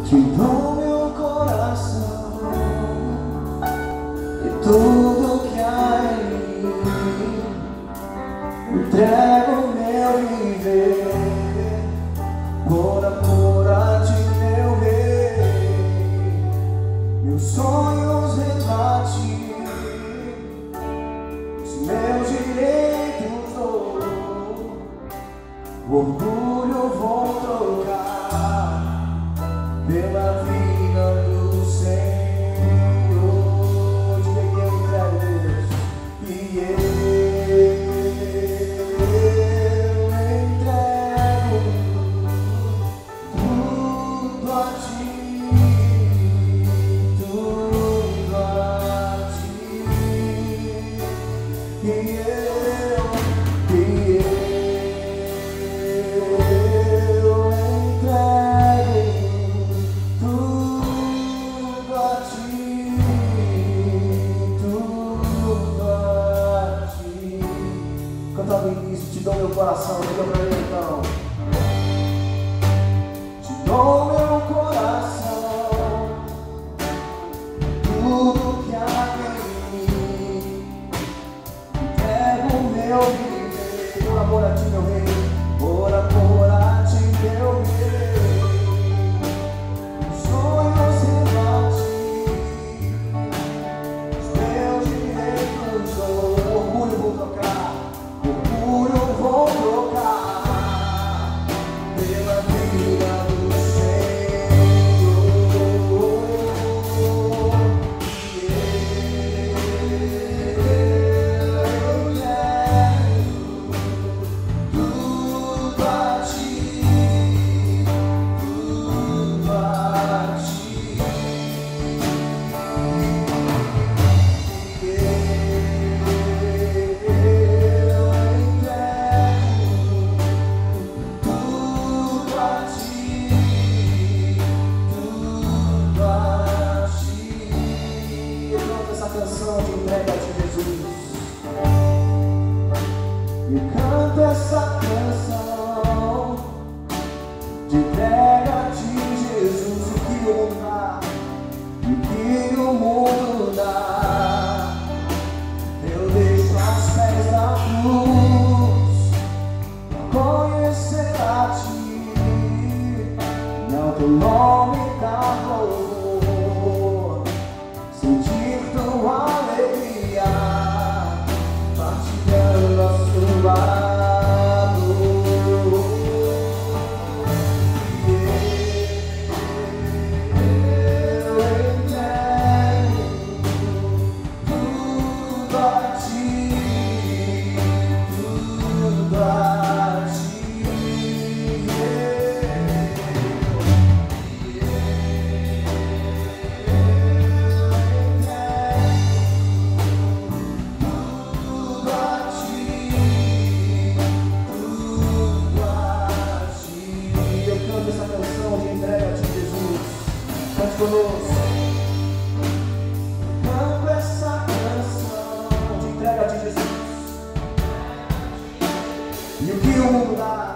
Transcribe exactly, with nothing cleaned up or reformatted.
Te dou meu coração e tudo que há em mim. Entrego meu viver por amor a ti, meu rei. Meus sonhos rebati, os meus direitos dou, o orgulho vou trocar pela vida do Senhor. Diga que eu entrego, Deus, e eu entrego tudo a ti, tudo a ti, e eu, e eu cantava o início. Te dou meu coração, diga pra ele então. Te dou meu coração, tudo que há em mim. Entrego o meu viver por amor a ti, meu rei, por amor a ti, meu rei. Sonhos rebati, os meus direitos dou, orgulho vou trocar, vou trocar pela vida do Senhor. E eu entrego tudo a ti, tudo a ti. E de entrega a ti, Jesus. E canto essa canção de entrega a ti, Jesus. O que o mundo dá, o que o mundo dá, eu deixo aos pés da cruz pra conhecer a ti. Não teu nome dá louvor, sentir tua alegria, partilhando a sua dor. E eu entrego tudo a ti, tudo a ti. Cante conosco. Canto essa canção de entrega a ti, Jesus. E o que o mundo dá,